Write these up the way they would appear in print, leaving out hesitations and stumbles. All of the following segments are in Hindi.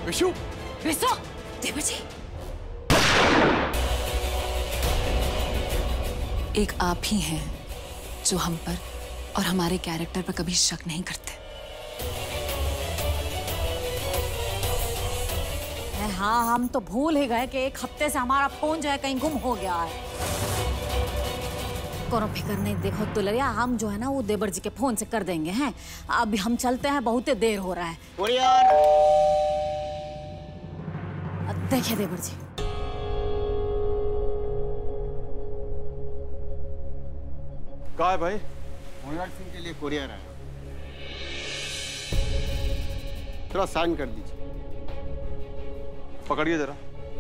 विशु! विशु! देवर जी! एक आप ही हैं जो हम पर और हमारे कैरेक्टर पर कभी शक नहीं करते। हाँ, हम तो भूल ही गए कि एक हफ्ते से हमारा फोन जो है कहीं गुम हो गया है। कोनो फिक्र नहीं, देखो दुलरिया, हम जो है ना वो देवर जी के फोन से कर देंगे हैं। अभी हम चलते हैं, बहुत देर हो रहा है। देखिए देवर जी, कहाँ है भाई? मुनिराज सिंह के लिए कोरियर आया, थोड़ा साइन कर दीजिए। पकड़िए जरा।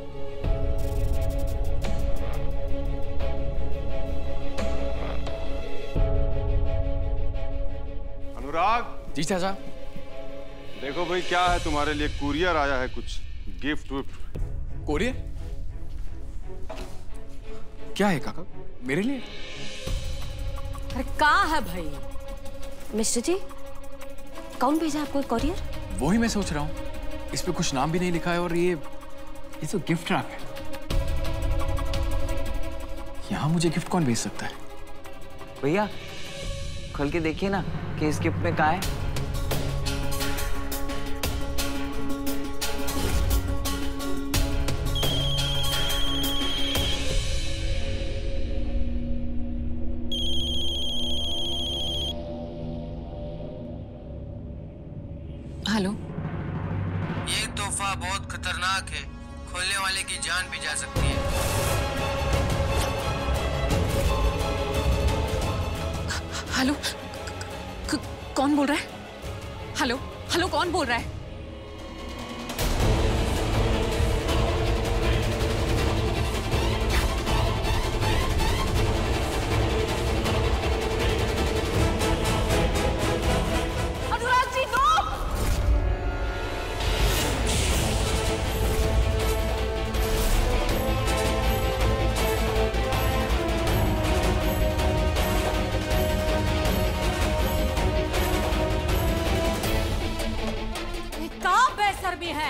अनुराग! जी चाचा। देखो भाई, क्या है तुम्हारे लिए कुरियर आया है, कुछ गिफ्ट विफ्ट। कोरियर? क्या है काका, मेरे लिए? अरे कहाँ है भाई? मिस्टर जी, कौन भेजा आपको कोरियर? वही मैं सोच रहा हूँ, इस पे कुछ नाम भी नहीं लिखा है और ये तो गिफ्ट रैप है। यहाँ मुझे गिफ्ट कौन भेज सकता है? भैया खोल के देखिए ना कि इस गिफ्ट में क्या है। हेलो। ये तोहफा बहुत खतरनाक है, खोलने वाले की जान भी जा सकती है। हेलो, कौन बोल रहा है? हेलो हेलो, कौन बोल रहा है? भी है।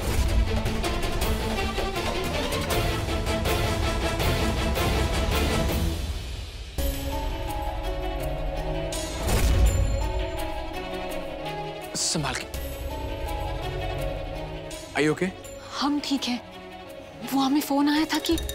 संभाल के। Are you okay? हम ठीक हैं। वो हमें फोन आया था कि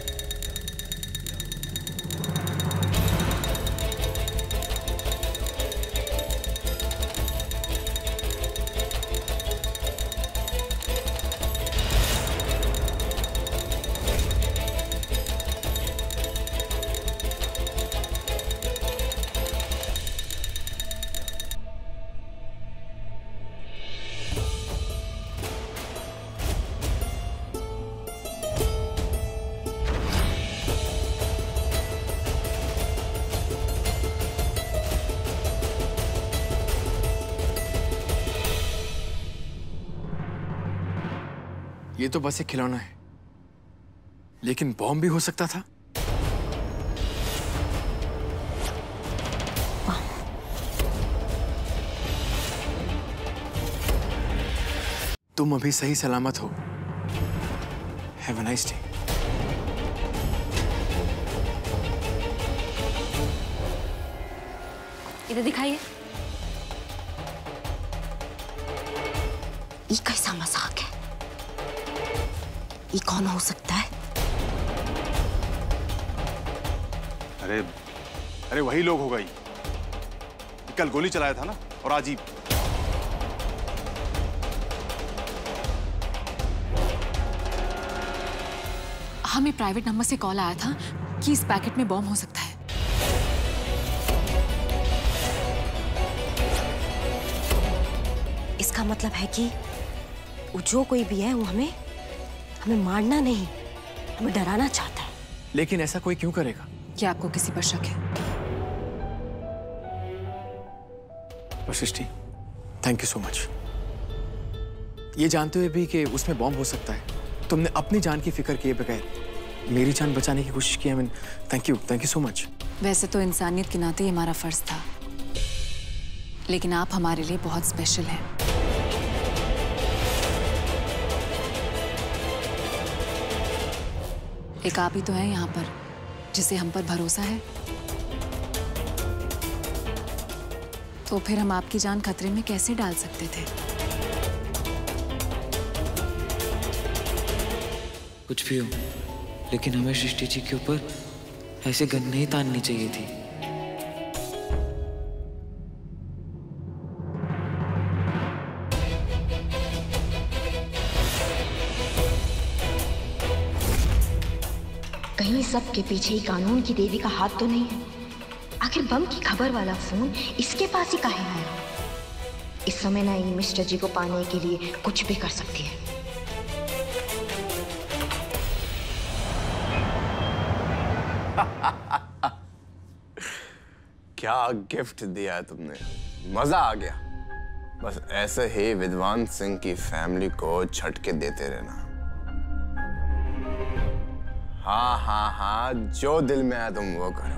ये तो बस एक खिलौना है, लेकिन बॉम्ब भी हो सकता था। तुम अभी सही सलामत हो। Have a nice day. इधर दिखाइए। ये कैसा मजाक है? ये कौन हो सकता है? अरे वही लोग होगा ही। कल गोली चलाया था ना, और आज ही। हमें प्राइवेट नंबर से कॉल आया था कि इस पैकेट में बॉम्ब हो सकता है। इसका मतलब है कि वो जो कोई भी है वो हमें मारना नहीं, हमें डराना चाहता है। लेकिन ऐसा कोई क्यों करेगा? क्या आपको किसी पर शक है? Vashishthi, thank you so much. ये जानते हुए भी कि उसमें बॉम्ब हो सकता है, तुमने अपनी जान की फिक्र किए बगैर मेरी जान बचाने की कोशिश की। Thank you so much. वैसे तो इंसानियत के नाते ये हमारा फर्ज था, लेकिन आप हमारे लिए बहुत स्पेशल हैं। एक आप ही तो हैं यहाँ पर जिसे हम पर भरोसा है। तो फिर हम आपकी जान खतरे में कैसे डाल सकते थे? कुछ भी हो, लेकिन हमें सृष्टि जी के ऊपर ऐसे गन नहीं ताननी चाहिए थी। कहीं सब के पीछे ही कानून की देवी का हाथ तो नहीं है? आखिर बम की खबर वाला फोन इसके पास ही काहे आया? इस समय ना ये मिस्टर जी को पाने के लिए कुछ भी कर सकती है। क्या गिफ्ट दिया है तुमने, मजा आ गया। बस ऐसे ही विद्वान सिंह की फैमिली को झटके देते रहना। हाँ, जो दिल में आया तुम वो करो।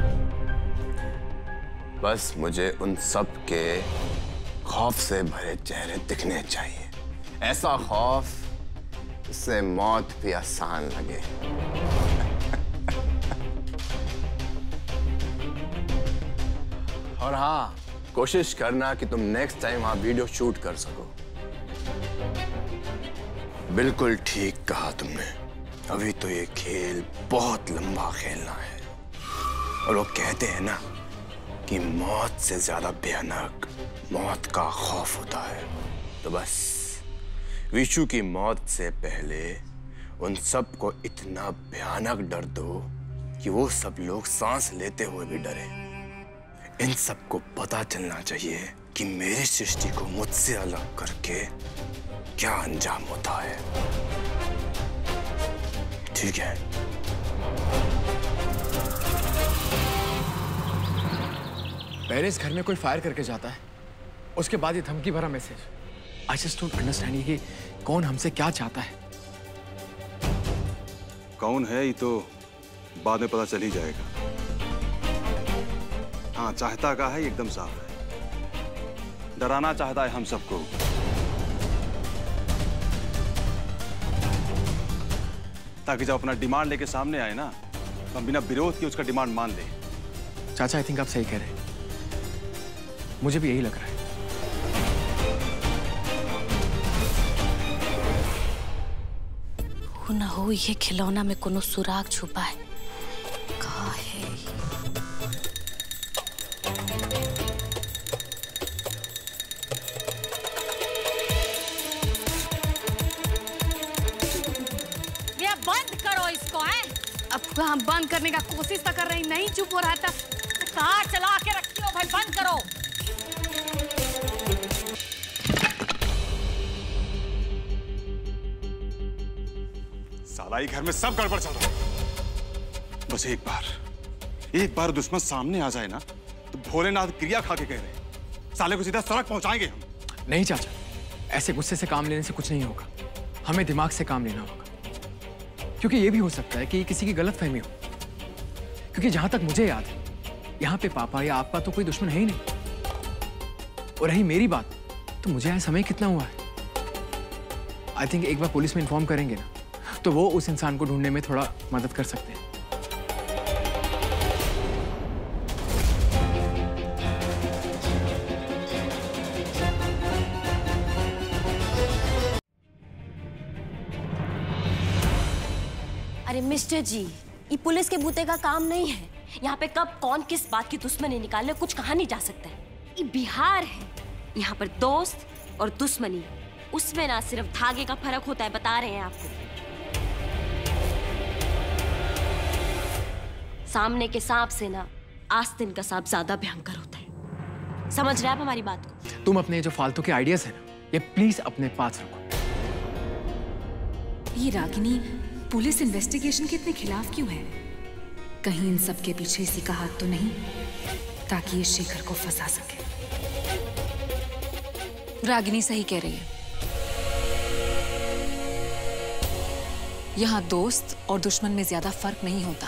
बस मुझे उन सब के खौफ से भरे चेहरे दिखने चाहिए। ऐसा खौफ जिससे मौत भी आसान लगे। और हाँ, कोशिश करना कि तुम नेक्स्ट टाइम वहां वीडियो शूट कर सको। बिल्कुल ठीक कहा तुमने। अभी तो ये खेल बहुत लंबा खेलना है। और वो कहते हैं ना कि मौत से ज्यादा भयानक मौत का खौफ होता है। तो बस विशु की मौत से पहले उन सब को इतना भयानक डर दो कि वो सब लोग सांस लेते हुए भी डरे। इन सबको पता चलना चाहिए कि मेरी सृष्टि को मुझसे अलग करके क्या अंजाम होता है। ठीक है? पहले इस घर में कोई फायर करके जाता है, उसके बाद ये धमकी भरा message. I just don't understand ये कौन हमसे क्या चाहता है। कौन है ये तो बाद में पता चल ही जाएगा। हाँ, चाहता का है एकदम साफ है। डराना चाहता है हम सबको। ताकि जब अपना डिमांड लेके सामने आए ना, तो हम बिना विरोध के उसका डिमांड मान ले। चाचा, आई थिंक आप सही कह रहे हैं। मुझे भी यही लग रहा है। हो ना हो ये खिलौना में कोनो सुराग छुपा है। कहाँ है ये? बंद करो इसको। है अब हम बंद करने का कोशिश तो कर रही, नहीं चुप हो रहा था। कहाँ चला के रखती हो भाई? बंद करो। साला ही घर में सब गड़बड़ चल रहा है। बस एक बार दुश्मन सामने आ जाए ना, तो भोलेनाथ क्रिया खा के कह रहे साले को सीधा सड़क पहुंचाएंगे हम। नहीं चाचा, ऐसे गुस्से से काम लेने से कुछ नहीं होगा। हमें दिमाग से काम लेना होगा। क्योंकि ये भी हो सकता है कि किसी की गलतफहमी हो। क्योंकि जहां तक मुझे याद है, यहाँ पे पापा या आपका तो कोई दुश्मन है ही नहीं। और रही मेरी बात, तो मुझे आए समय कितना हुआ है। आई थिंक एक बार पुलिस में इन्फॉर्म करेंगे ना, तो वो उस इंसान को ढूंढने में थोड़ा मदद कर सकते हैं। अरे मिस्टर जी, ये पुलिस के बूते का काम नहीं है। यहाँ पे कब कौन किस बात की दुश्मनी निकाले कुछ कहा नहीं जा सकता है। ये बिहार है, यहाँ पर दोस्त और दुश्मनी, उसमें ना सिर्फ धागे का फर्क होता है, बता रहे हैं आपको। सामने के सांप से ना आस्तीन का सांप ज्यादा भयंकर होता है। समझ रहे आप हमारी बात को? तुम अपने जो फालतू के आइडियाज है ना, ये प्लीज अपने पास रखो। ये रागिनी पुलिस इन्वेस्टिगेशन के इतने खिलाफ क्यों है? कहीं इन सब के पीछे इसी का हाथ तो नहीं, ताकि ये शेखर को फंसा सके। रागिनी सही कह रही है। यहाँ दोस्त और दुश्मन में ज्यादा फर्क नहीं होता।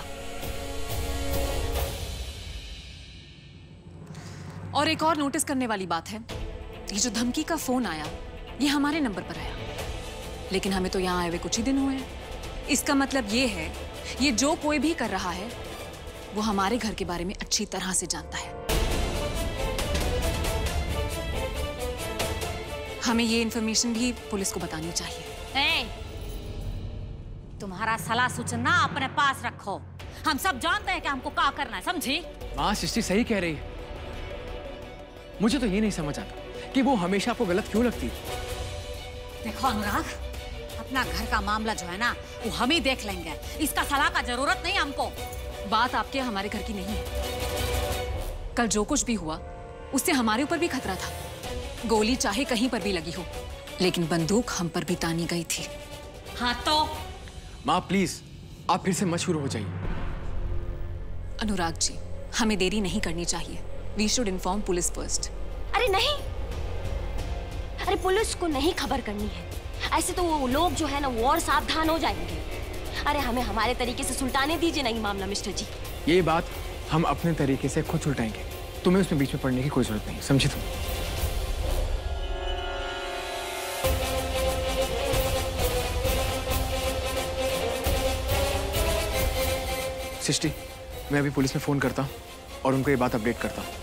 और एक और नोटिस करने वाली बात है, ये जो धमकी का फोन आया, ये हमारे नंबर पर आया। लेकिन हमें तो यहाँ आए हुए कुछ ही दिन हुए हैं। इसका मतलब ये है, ये जो कोई भी कर रहा है वो हमारे घर के बारे में अच्छी तरह से जानता है। हमें ये इन्फॉर्मेशन भी पुलिस को बतानी चाहिए। तुम्हारा सलाह सूचना अपने पास रखो। हम सब जानते हैं कि हमको क्या करना है, समझी? माँ सृष्टि सही कह रही है। मुझे तो ये नहीं समझ आता कि वो हमेशा आपको गलत क्यों लगती है। देखो अनुराग, अपना घर का मामला जो है ना वो हम ही देख लेंगे। इसका सलाह का जरूरत नहीं हमको। बात आपके हमारे घर की नहीं है। कल जो कुछ भी हुआ उससे हमारे ऊपर भी खतरा था। गोली चाहे कहीं पर भी लगी हो, लेकिन बंदूक हम पर भी तानी गई थी। हाँ तो माँ प्लीज आप फिर से मत शुरू हो जाइए। अनुराग जी, हमें देरी नहीं करनी चाहिए। We should inform police first. अरे नहीं, अरे पुलिस को नहीं खबर करनी है। ऐसे तो वो लोग जो है ना वो और सावधान हो जाएंगे। अरे हमें हमारे तरीके से सुलटाने दीजिए नहीं मामला मिस्टर जी। ये बात हम अपने तरीके से खुद सुलटाएंगे। तुम्हें उसमें बीच में पड़ने की कोई जरूरत नहीं, समझी तुम? सृष्टि, मैं अभी पुलिस में फोन करता हूँ और उनको ये बात अपडेट करता हूँ।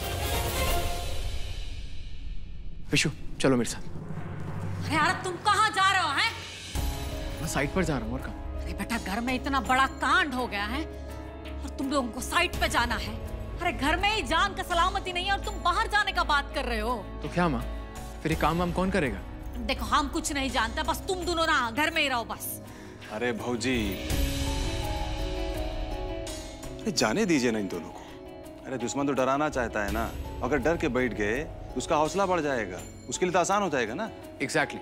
विशु चलो मेरे साथ। अरे यार तुम कहाँ जा रहे हो हैं? मैं साइट पर जा रहा हूँ। और कहाँ? अरे बेटा, घर में इतना बड़ा कांड हो गया है और तुम लोगों को साइट पे जाना है। अरे घर में ही जान का सलामती नहीं है और तुम बाहर जाने का बात कर रहे हो। तो क्या माँ, फिर ये काम वाम कौन करेगा? देखो हम कुछ नहीं जानते, बस तुम दोनों ना घर में ही रहो बस। अरे भौजी, जाने दीजिए ना इन दोनों को। अरे दुश्मन तो डराना चाहता है ना, अगर डर के बैठ गए तो उसका हौसला बढ़ जाएगा, उसके लिए तो आसान हो जाएगा ना। एग्जैक्टली।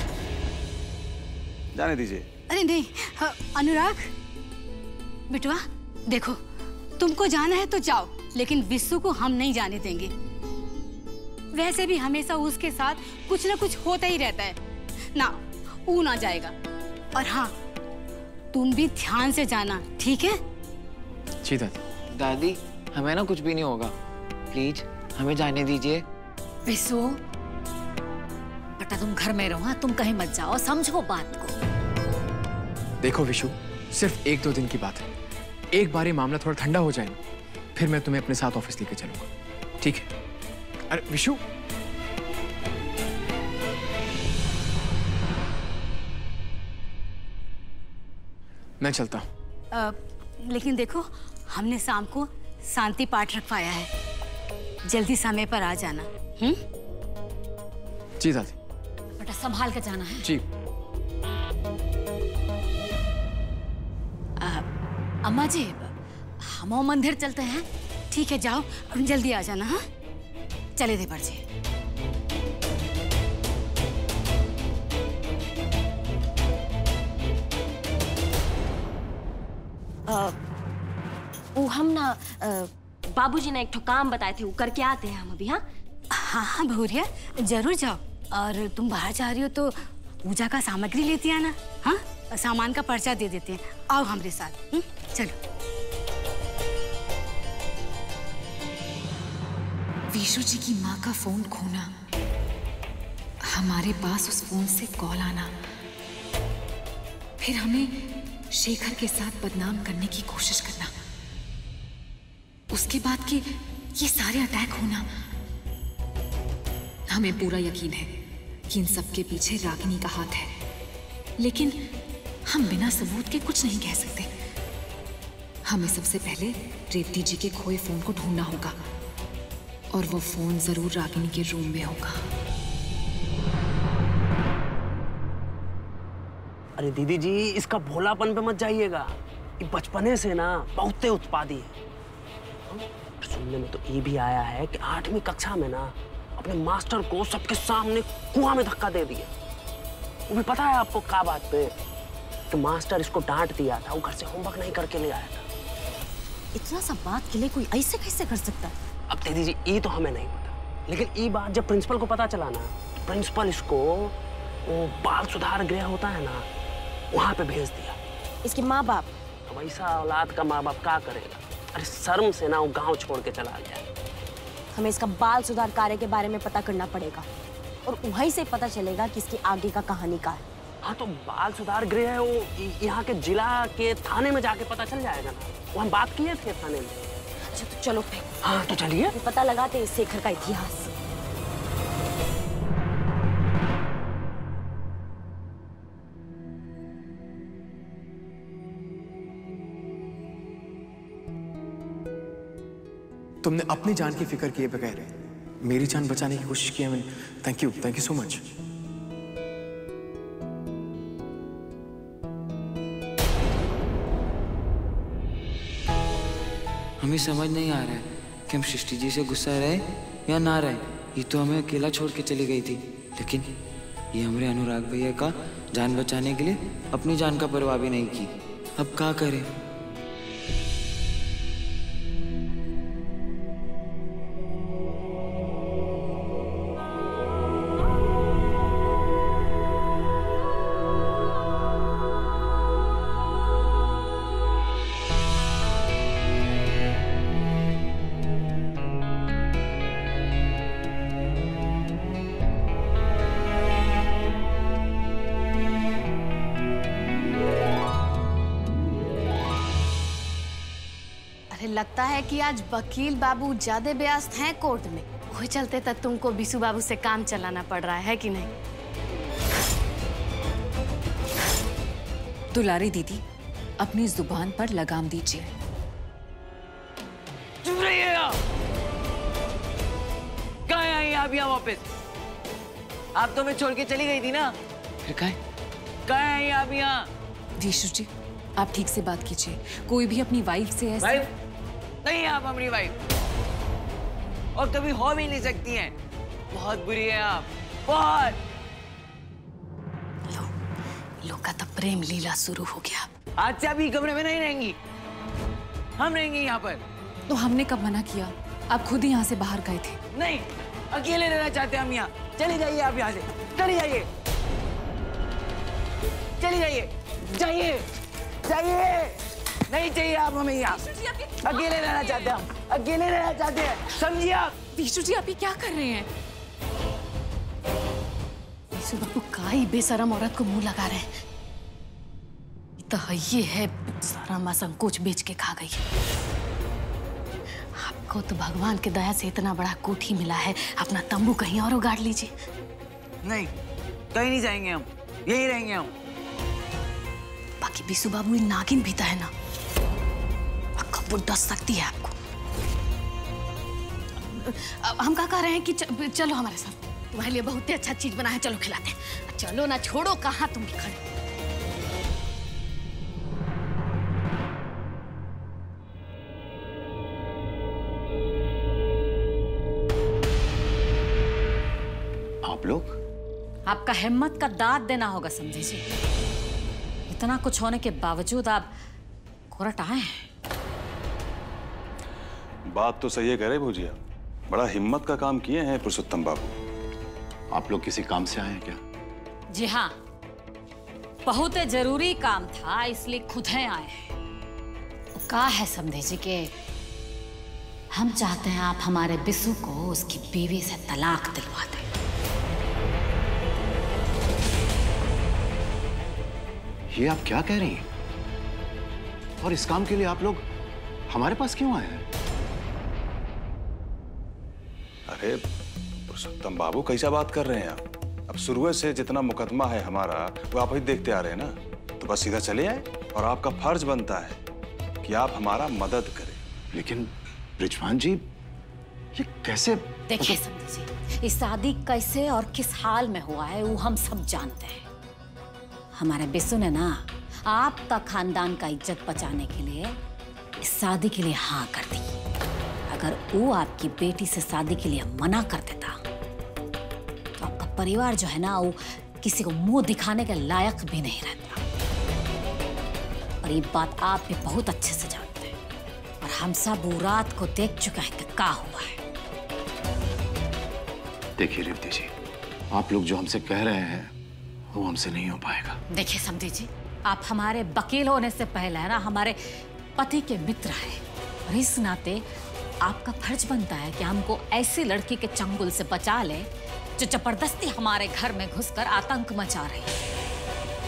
जाने दीजिए। अरे नहीं अनुराग बिटवा, देखो तुमको जाना है तो जाओ, लेकिन विश्व को हम नहीं जाने देंगे। वैसे भी हमेशा उसके साथ कुछ ना कुछ होता ही रहता है ना, वो ना जाएगा। और हाँ, तुम भी ध्यान से जाना, ठीक है? जी दादी। दादी हमें ना कुछ भी नहीं होगा, प्लीज हमें जाने दीजिए। विश्व बेटा तुम घर में रहो, तुम कहीं मत जाओ, समझो बात को। देखो विशु, सिर्फ 1-2 दिन की बात है। एक बार ये मामला थोड़ा ठंडा हो जाए ना, फिर मैं तुम्हें अपने साथ ऑफिस लेके चलूंगा, ठीक है? अरे विशु, मैं चलता हूँ। लेकिन देखो हमने शाम को शांति पाठ रखवाया है, जल्दी समय पर आ जाना। जी दादी। बेटा संभाल के जाना है। जी। अम्मा जी, हम मंदिर चलते हैं। ठीक है, जाओ जल्दी आ जाना। हाँ चले देवर जी। वो हम ना बाबूजी ने एक ठो काम बताए थे, वो करके आते हैं हम अभी। हाँ हाँ भूरिया, जरूर जाओ। और तुम बाहर जा रही हो तो पूजा का सामग्री लेती आना। हाँ, सामान का पर्चा दे देते हैं, आओ हमारे साथ। चलो। विशु जी की माँ का फोन खोना, हमारे पास उस फोन से कॉल आना, फिर हमें शेखर के साथ बदनाम करने की कोशिश करना, उसके बाद के ये सारे अटैक होना। हमें पूरा यकीन है कि इन सब के पीछे रागिनी का हाथ है, लेकिन हम बिना सबूत के कुछ नहीं कह सकते। हमें सबसे पहले रेवती जी के खोए फोन को ढूंढना होगा, और वो फोन जरूर रागिनी के रूम में होगा। अरे दीदी जी, इसका भोलापन पे मत जाइएगा। ये बचपने से ना बहुते उत्पादी है। सुनने में तो ये भी आया है कि 8वीं कक्षा में ना अपने मास्टर को सबके सामने कुआं में धक्का दे दिया। वो भी पता है आपको क्या बात पे? कि मास्टर इसको डांट दिया था, वो घर से होमवर्क नहीं करके ले आया था। इतना सा बात के लिए कोई ऐसे कैसे कर सकता है? अब दीदी जी ये तो हमें नहीं पता, लेकिन ये बात जब प्रिंसिपल को पता चला ना, तो प्रिंसिपल इसको वो बाल सुधार गृह होता है ना, वहां पे भेज दिया। इसके माँ बाप? अब ऐसा औलाद का माँ बाप क्या करेगा? अरे शर्म से ना वो गांव छोड़ के चला गया। हमें इसका बाल सुधार कार्य के बारे में पता करना पड़ेगा, और वहीं से पता चलेगा कि इसकी आगे का कहानी क्या है। हाँ तो बाल सुधार गृह है वो, यहाँ के जिला के थाने में जाके पता चल जाएगा ना। वो हम बात किए थे थाने में। अच्छा तो चलो फिर। हाँ तो चलिए पता लगाते हैं इस शेखर का इतिहास। तुमने अपनी जान की फिक्र किए बगैर मेरी जान बचाने की कोशिश की है। Thank you so much. हमें समझ नहीं आ रहा है कि हम सृष्टि जी से गुस्सा रहे या ना रहे। ये तो हमें अकेला छोड़ के चली गई थी, लेकिन ये हमारे अनुराग भैया का जान बचाने के लिए अपनी जान का परवाह भी नहीं की। अब क्या करें? लगता है कि आज वकील बाबू ज्यादा व्यस्त हैं कोर्ट में, वही चलते तक तुमको बिशु बाबू से काम चलाना पड़ रहा है कि नहीं? दुलारी दीदी, अपनी जुबान पर लगाम दीजिए। चुप रहिए आप। कहाँ आई आप यहाँ वापस? आप तो मैं छोड़ के चली गई थी ना। फिर कहाँ आई आप यहाँ? विशु जी, आप ठीक से बात कीजिए। कोई भी अपनी वाइफ से ऐसे वाइफ? नहीं, आप हमारी वाइफ और कभी हो भी नहीं सकती हैं। बहुत बुरी है आप, बहुत। लोग का तो प्रेम लीला शुरू हो गया। आज से आप ये कमरे में नहीं रहेंगी, हम रहेंगे यहाँ पर। तो हमने कब मना किया? आप खुद ही यहाँ से बाहर गए थे। नहीं, अकेले रहना चाहते हम यहाँ। चली जाइए आप यहाँ से, चली जाइए, चली जाइए, जाइए, जाइए। नहीं चाहिए आप हमें यहाँ। अकेले रहना चाहते हैं हम, अकेले रहना चाहते हैं, समझिए आप। विशु जी, आप ये क्या कर रहे हैं? विशु बाबू काई बेशरम औरत को मुंह लगा रहे हैं। तो ये है सारा माँ संकोच बेच के खा गई। आपको तो भगवान की दया से इतना बड़ा कोठी मिला है, अपना तंबू कहीं और उगाड़ लीजिए। नहीं, कहीं नहीं जाएंगे हम, यहीं रहेंगे हम। बाकी बिशु बाबू नागिन भी तो है ना, वो डस सकती है आपको। हम क्या कह रहे हैं कि चलो हमारे साथ, तुम्हारे लिए बहुत ही अच्छा चीज बना है, चलो खिलाते हैं। चलो ना, छोड़ो, कहाँ तुम भी खड़े। आप लोग? आपका हिम्मत का दाद देना होगा समझे जी। इतना कुछ होने के बावजूद आप कोर्ट आए हैं। बात तो सही है कह रहे भुजिया, बड़ा हिम्मत का काम किए हैं पुरुषोत्तम बाबू। आप लोग किसी काम से आए हैं क्या? जी हाँ, बहुत जरूरी काम था, इसलिए खुद हैं आए हैं। वो कहा है समझे जी के हम चाहते हैं आप हमारे बिशु को उसकी बीवी से तलाक दिलवा दें। ये आप क्या कह रही हैं? और इस काम के लिए आप लोग हमारे पास क्यों आए हैं? अरे पुरुषोत्तम बाबू, कैसा बात कर रहे हैं आप? अब शुरू से जितना मुकदमा है हमारा वो आप ही देखते आ रहे हैं ना, तो बस सीधा चले आए और आपका फर्ज बनता है कि आप हमारा मदद करें। लेकिन रिजवान जी, ये कैसे? देखिए समझे जी, इस शादी कैसे और किस हाल में हुआ है वो हम सब जानते हैं। हमारे बिशु ने ना आपका खानदान का इज्जत बचाने के लिए इस शादी के लिए हाँ कर दी। अगर वो आपकी बेटी से शादी के लिए मना कर देता तो आपका परिवार जो है ना वो किसी को मुंह दिखाने के लायक भी नहीं रहता। और ये बात आप भी बहुत अच्छे से जानते हैं और हम सब वो रात को देख चुके हैं कि क्या हुआ है। देखिए रेवती जी, आप लोग जो हमसे कह रहे हैं वो हमसे नहीं हो पाएगा। देखिए समझी जी, आप हमारे वकील होने से पहले है ना हमारे पति के मित्र हैं और इस नाते आपका फर्ज बनता है कि हमको ऐसी लड़की के चंगुल से बचा ले जो जबरदस्ती हमारे घर में घुसकर आतंक मचा रही है।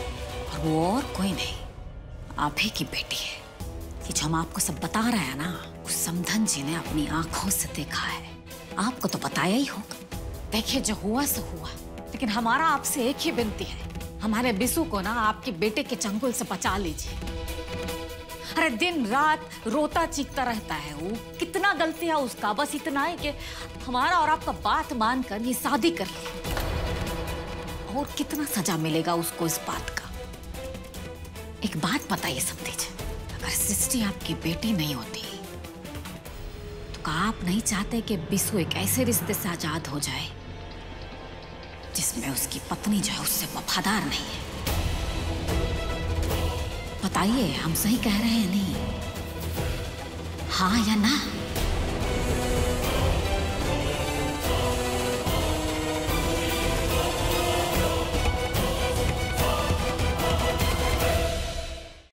वो और कोई नहीं, आप ही की बेटी है। कि जो हम आपको सब बता रहे हैं ना, उस समधन जी ने अपनी आंखों से देखा है। आपको तो बताया ही होगा। देखिए, जो हुआ सो हुआ, लेकिन हमारा आपसे एक ही विनती है, हमारे बिसू को ना आपके बेटे के चंगुल से बचा लीजिए। अरे दिन रात रोता चीखता रहता है वो। कितना गलती है उसका, बस इतना है कि हमारा और आपका बात मानकर ये शादी कर ली। और कितना सजा मिलेगा उसको इस बात का। एक बात बताइए समधीज, अगर सृष्टि आपकी बेटी नहीं होती तो क्या आप नहीं चाहते कि बिसु एक ऐसे रिश्ते से आजाद हो जाए जिसमें उसकी पत्नी जो है उससे वफादार नहीं है? बताइए, हम सही कह रहे हैं नहीं? हाँ या ना?